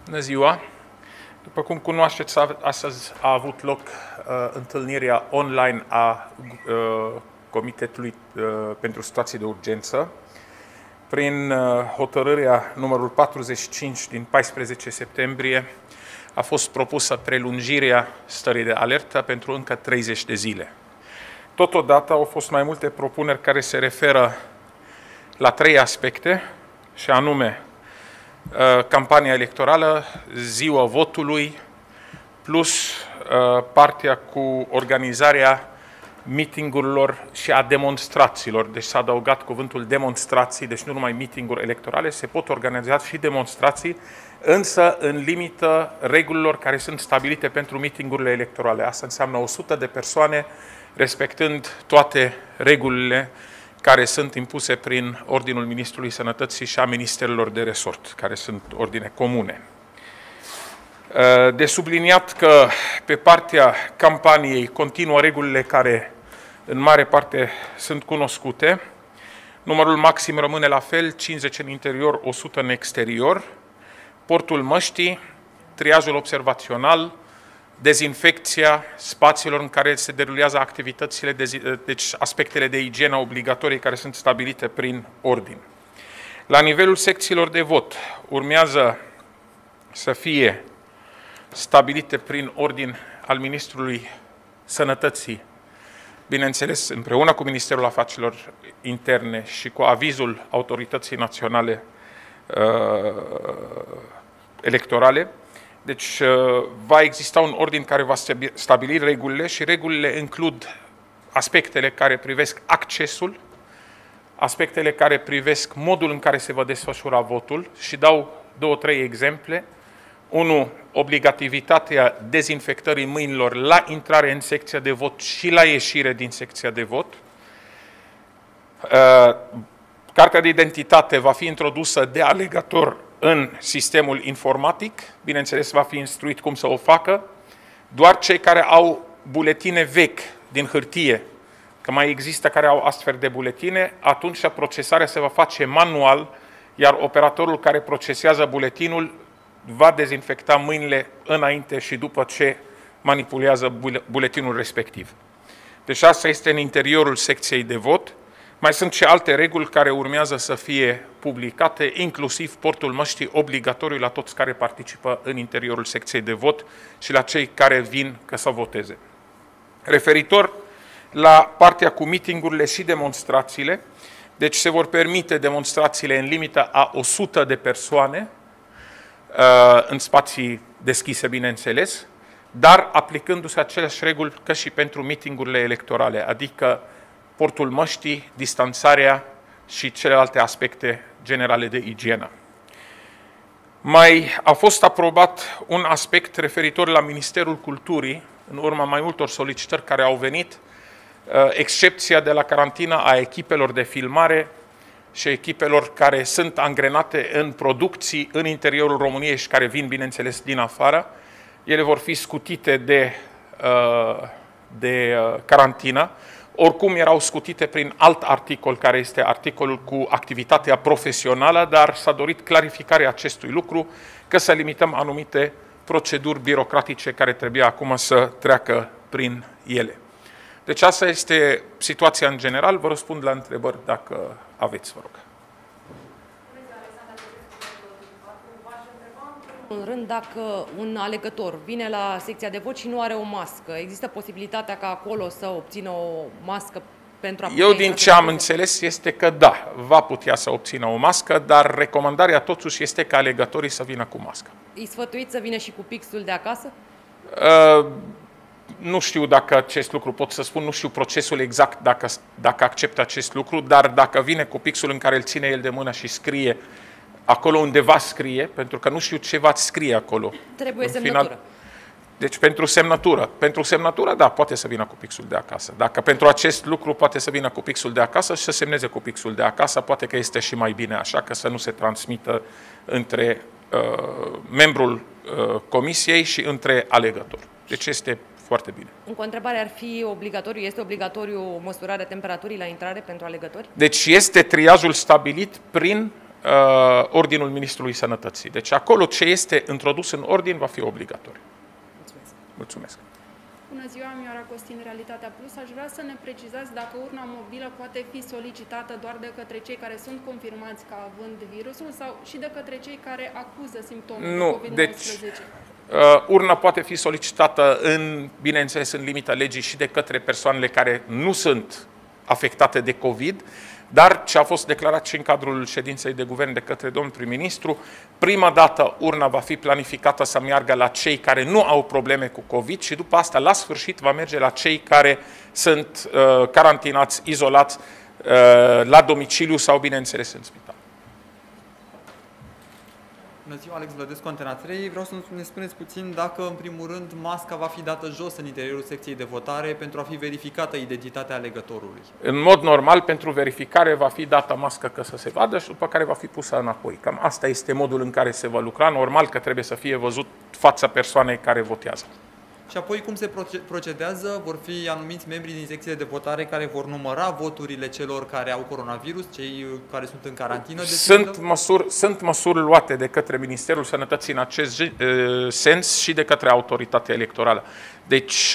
Bună ziua! După cum cunoașteți, astăzi a avut loc întâlnirea online a Comitetului pentru Situații de Urgență. Prin hotărârea numărul 45 din 14 septembrie a fost propusă prelungirea stării de alertă pentru încă 30 de zile. Totodată au fost mai multe propuneri care se referă la 3 aspecte, și anume campania electorală, ziua votului, plus partea cu organizarea meetingurilor și a demonstrațiilor. Deci s-a adăugat cuvântul demonstrații, deci nu numai meetinguri electorale, se pot organiza și demonstrații, însă în limită regulilor care sunt stabilite pentru meetingurile electorale. Asta înseamnă 100 de persoane, respectând toate regulile care sunt impuse prin Ordinul Ministrului Sănătății și a Ministerilor de Resort, care sunt ordine comune. De subliniat că pe partea campaniei continuă regulile care în mare parte sunt cunoscute. Numărul maxim rămâne la fel, 50 în interior, 100 în exterior. Portul măștii, triajul observațional, dezinfecția spațiilor în care se derulează activitățile, deci aspectele de igienă obligatorii care sunt stabilite prin ordin. La nivelul secțiilor de vot urmează să fie stabilite prin ordin al Ministrului Sănătății, bineînțeles împreună cu Ministerul Afacerilor Interne și cu avizul Autorității Naționale Electorale. Deci va exista un ordin care va stabili regulile și regulile includ aspectele care privesc accesul, aspectele care privesc modul în care se va desfășura votul și dau 2-3 exemple. 1. Obligativitatea dezinfectării mâinilor la intrare în secția de vot și la ieșire din secția de vot. Cartea de identitate va fi introdusă de alegător în sistemul informatic, bineînțeles va fi instruit cum să o facă. Doar cei care au buletine vechi din hârtie, că mai există care au astfel de buletine, atunci procesarea se va face manual, iar operatorul care procesează buletinul va dezinfecta mâinile înainte și după ce manipulează buletinul respectiv. Deci asta este în interiorul secției de vot. Mai sunt și alte reguli care urmează să fie publicate, inclusiv portul măștii obligatoriu la toți care participă în interiorul secției de vot și la cei care vin ca să voteze. Referitor la partea cu meetingurile și demonstrațiile, deci se vor permite demonstrațiile în limită a 100 de persoane, în spații deschise, bineînțeles, dar aplicându-se aceleași reguli ca și pentru meetingurile electorale, adică portul măștii, distanțarea și celelalte aspecte generale de igienă. Mai a fost aprobat un aspect referitor la Ministerul Culturii, în urma mai multor solicitări care au venit, excepția de la carantină a echipelor de filmare și echipelor care sunt angrenate în producții în interiorul României și care vin, bineînțeles, din afară. Ele vor fi scutite de carantină. Oricum erau scutite prin alt articol, care este articolul cu activitatea profesională, dar s-a dorit clarificarea acestui lucru, că să limităm anumite proceduri birocratice care trebuia acum să treacă prin ele. Deci asta este situația în general. Vă răspund la întrebări dacă aveți, vă rog. În rând, dacă un alegător vine la secția de vot și nu are o mască, există posibilitatea ca acolo să obțină o mască pentru a putea... Eu din ce am înțeles este că da, va putea să obțină o mască, dar recomandarea totuși este ca alegătorii să vină cu mască. Îi sfătuiți să vină și cu pixul de acasă? Nu știu dacă acest lucru pot să spun, nu știu procesul exact dacă acceptă acest lucru, dar dacă vine cu pixul în care îl ține el de mână și scrie acolo undeva scrie, pentru că nu știu ce va scrie acolo. Trebuie semnătură. Deci pentru semnătură. Pentru semnătură, da, poate să vină cu pixul de acasă. Dacă pentru acest lucru poate să vină cu pixul de acasă și să semneze cu pixul de acasă, poate că este și mai bine așa, că să nu se transmită între membrul comisiei și între alegător. Deci este foarte bine. Încă o întrebare ar fi obligatoriu, este obligatoriu măsurarea temperaturii la intrare pentru alegători? Deci este triajul stabilit prin Ordinul Ministrului Sănătății. Deci acolo ce este introdus în ordin va fi obligatoriu. Mulțumesc. Mulțumesc. Bună ziua, Mioara Costin, Realitatea Plus. Aș vrea să ne precizați dacă urna mobilă poate fi solicitată doar de către cei care sunt confirmați ca având virusul sau și de către cei care acuză simptome de COVID-19? Deci urna poate fi solicitată, bineînțeles, în limita legii și de către persoanele care nu sunt afectate de COVID, dar ce a fost declarat și în cadrul ședinței de guvern de către domnul prim-ministru, prima dată urna va fi planificată să meargă la cei care nu au probleme cu COVID și după asta, la sfârșit, va merge la cei care sunt carantinați, izolați la domiciliu sau, bineînțeles, în spital. Bună ziua, Alex Vlădescu, Antena 3. Vreau să ne spuneți puțin dacă, în primul rând, masca va fi dată jos în interiorul secției de votare pentru a fi verificată identitatea alegătorului. În mod normal, pentru verificare va fi dată mască ca să se vadă și după care va fi pusă înapoi. Cam asta este modul în care se va lucra. Normal că trebuie să fie văzut fața persoanei care votează. Și apoi cum se procedează? Vor fi anumiți membri din secțiile de votare care vor număra voturile celor care au coronavirus, cei care sunt în carantină? Sunt măsuri luate de către Ministerul Sănătății în acest sens și de către autoritatea electorală. Deci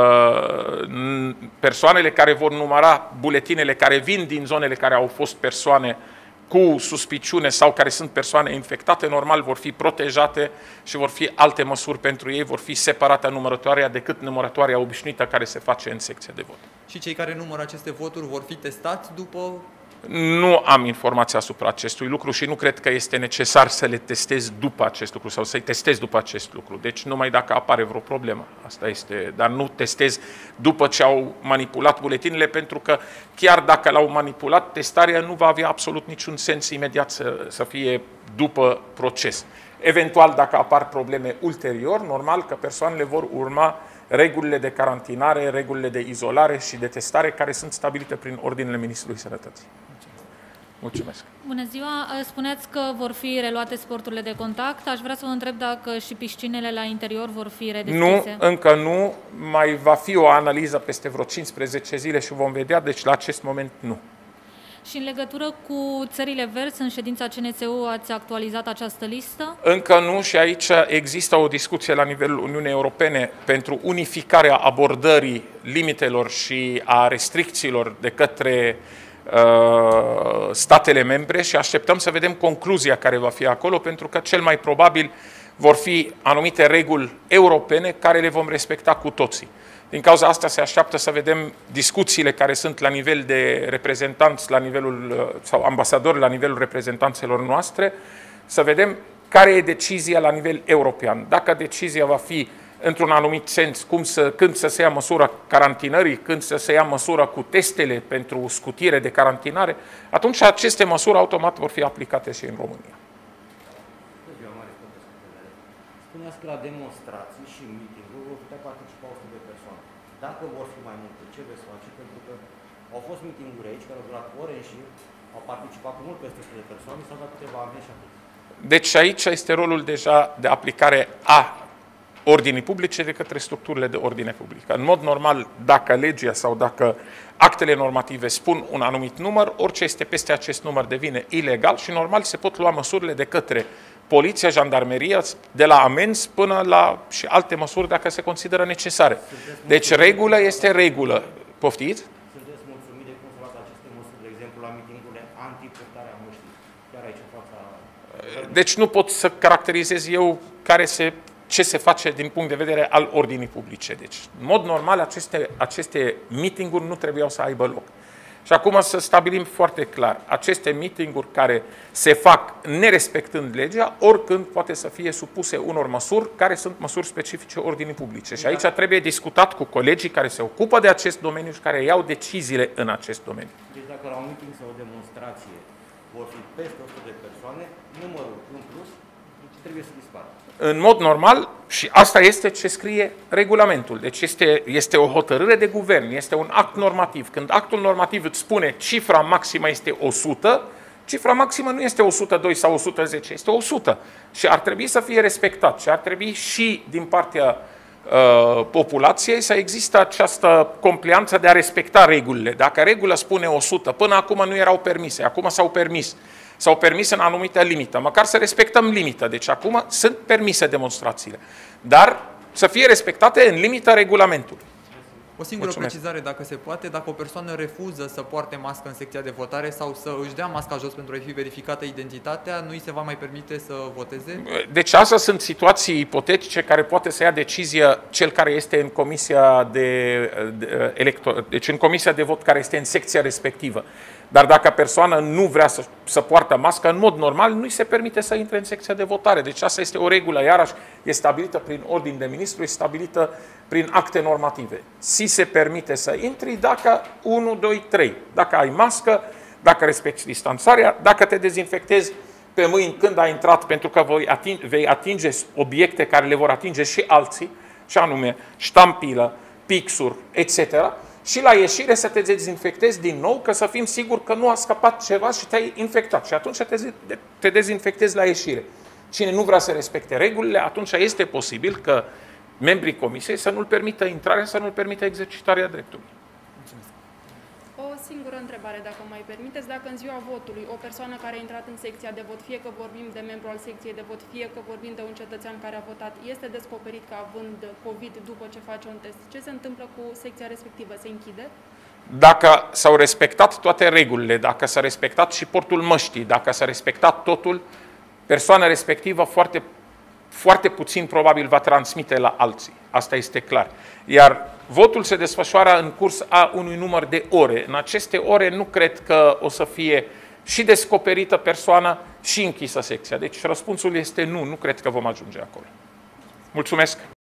persoanele care vor număra buletinele care vin din zonele care au fost persoane cu suspiciune sau care sunt persoane infectate, normal vor fi protejate și vor fi alte măsuri pentru ei, vor fi separate numărătoarea decât numărătoarea obișnuită care se face în secția de vot. Și cei care numără aceste voturi vor fi testați după? Nu am informația asupra acestui lucru și nu cred că este necesar să le testez după acest lucru sau să-i testez după acest lucru. Deci numai dacă apare vreo problemă. Asta este, dar nu testez după ce au manipulat buletinele, pentru că chiar dacă l-au manipulat, testarea nu va avea absolut niciun sens imediat să fie după proces. Eventual, dacă apar probleme ulterior, normal că persoanele vor urma regulile de carantinare, regulile de izolare și de testare care sunt stabilite prin ordinele Ministrului Sănătății. Mulțumesc. Bună ziua! Spuneați că vor fi reluate sporturile de contact. Aș vrea să vă întreb dacă și piscinele la interior vor fi redeschise. Nu, încă nu. Mai va fi o analiză peste vreo 15 zile și vom vedea, deci la acest moment nu. Și în legătură cu țările verzi, în ședința CNSU ați actualizat această listă? Încă nu și aici există o discuție la nivelul Uniunii Europene pentru unificarea abordării limitelor și a restricțiilor de către statele membre și așteptăm să vedem concluzia care va fi acolo, pentru că cel mai probabil vor fi anumite reguli europene care le vom respecta cu toții. Din cauza asta se așteaptă să vedem discuțiile care sunt la nivel de reprezentanți, la nivelul, sau ambasadori la nivelul reprezentanțelor noastre, să vedem care e decizia la nivel european. Dacă decizia va fi într-un anumit sens, când să se ia măsura carantinării, când să se ia măsura cu testele pentru scutire de carantinare, atunci aceste măsuri automat vor fi aplicate și în România. Spuneați că la demonstrații și meeting-uri vor putea participa 100 de persoane. Dacă vor fi mai multe, ce veți face? Pentru că au fost meeting-uri aici care au durat ore și au participat cu mult peste 100 de persoane, s-au dat câteva amenzi și atât. Deci aici este rolul deja de aplicare a ordinii publice de către structurile de ordine publică. În mod normal, dacă legea sau dacă actele normative spun un anumit număr, orice este peste acest număr devine ilegal și normal se pot lua măsurile de către poliția, jandarmeria, de la amenzi până la și alte măsuri dacă se consideră necesare. Deci regulă este regulă. Poftiți? Sunteți mulțumit de cum s-au luat aceste măsuri, de exemplu, la mitingurile anti-purtarea măștii, chiar aici în fața... Deci nu pot să caracterizez eu ce se face din punct de vedere al ordinii publice. Deci, în mod normal, aceste meeting-uri nu trebuiau să aibă loc. Și acum să stabilim foarte clar, aceste meeting-uri care se fac nerespectând legea, oricând poate să fie supuse unor măsuri care sunt măsuri specifice ordinii publice. Și aici trebuie discutat cu colegii care se ocupă de acest domeniu și care iau deciziile în acest domeniu. Deci dacă la un meeting sau o demonstrație vor fi peste 100 de persoane, numărul în plus trebuie să dispară. În mod normal, și asta este ce scrie regulamentul. Deci este o hotărâre de guvern, este un act normativ. Când actul normativ îți spune cifra maximă este 100, cifra maximă nu este 102 sau 110, este 100. Și ar trebui să fie respectat. Și ar trebui și din partea populației să există această complianță de a respecta regulile. Dacă regula spune 100, până acum nu erau permise, acum s-au permis. sau permise în anumită limită. Măcar să respectăm limita. Deci acum sunt permise demonstrațiile. Dar să fie respectate în limita regulamentului. O singură Mulțumesc. precizare, dacă se poate, dacă o persoană refuză să poarte mască în secția de votare sau să își dea masca jos pentru a fi verificată identitatea, nu îi se va mai permite să voteze? Deci astea sunt situații ipotetice care poate să ia decizia cel care este în comisia deci în comisia de vot care este în secția respectivă. Dar dacă persoana nu vrea să poartă mască, în mod normal nu îi se permite să intre în secția de votare. Deci asta este o regulă, iarăși, e stabilită prin ordin de ministru, e stabilită prin acte normative. Si se permite să intri dacă 1, 2, 3. Dacă ai mască, dacă respecti distanțarea, dacă te dezinfectezi pe mâini când ai intrat, pentru că vei atinge obiecte care le vor atinge și alții, și anume ștampilă, pixuri, etc., și la ieșire să te dezinfectezi din nou, că să fim siguri că nu a scăpat ceva și te-ai infectat. Și atunci te dezinfectezi la ieșire. Cine nu vrea să respecte regulile, atunci este posibil că membrii comisiei să nu-l permită intrarea, să nu-l permită exercitarea dreptului. O singură întrebare, dacă mai permiteți. Dacă în ziua votului o persoană care a intrat în secția de vot, fie că vorbim de membru al secției de vot, fie că vorbim de un cetățean care a votat, este descoperit ca având COVID după ce face un test, ce se întâmplă cu secția respectivă? Se închide? Dacă s-au respectat toate regulile, dacă s-a respectat și portul măștii, dacă s-a respectat totul, persoana respectivă foarte puțin probabil va transmite la alții. Asta este clar. Iar votul se desfășoară în curs a unui număr de ore. În aceste ore nu cred că o să fie și descoperită persoana și închisă secția. Deci răspunsul este nu cred că vom ajunge acolo. Mulțumesc!